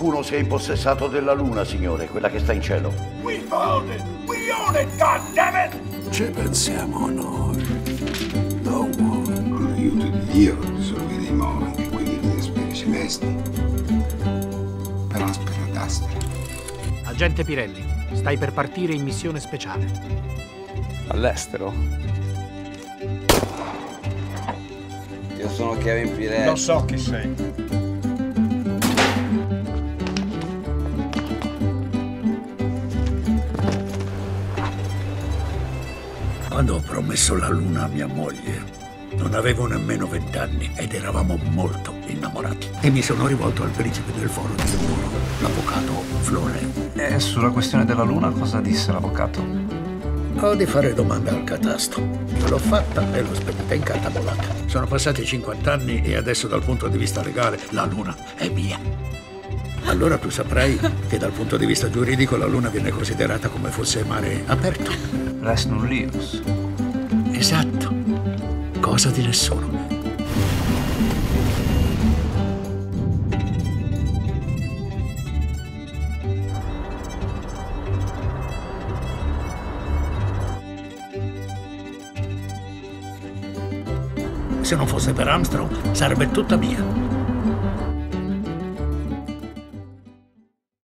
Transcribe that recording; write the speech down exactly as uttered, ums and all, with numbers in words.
Qualcuno si è impossessato della luna, signore, quella che sta in cielo. We found it! We own it, goddammit! Ci pensiamo noi. No one. Con l'aiuto di Dio risolveremo anche quelli delle sfere celesti. Però spero d'astro. Agente Pirelli, stai per partire in missione speciale. All'estero? Io sono Kevin Pirelli. Lo so chi sei. Quando ho promesso la luna a mia moglie, non avevo nemmeno vent'anni ed eravamo molto innamorati. E mi sono rivolto al principe del foro di lavoro, l'avvocato Flore. E sulla questione della luna cosa disse l'avvocato? Ho di fare domanda al catasto. Io l'ho fatta e l'ho spedita in carta bolata. Sono passati cinquanta anni e adesso dal punto di vista legale la luna è mia. Allora tu saprai che dal punto di vista giuridico la luna viene considerata come fosse mare aperto. Res nullius. Esatto. Cosa di nessuno. Se non fosse per Armstrong, sarebbe tutta mia.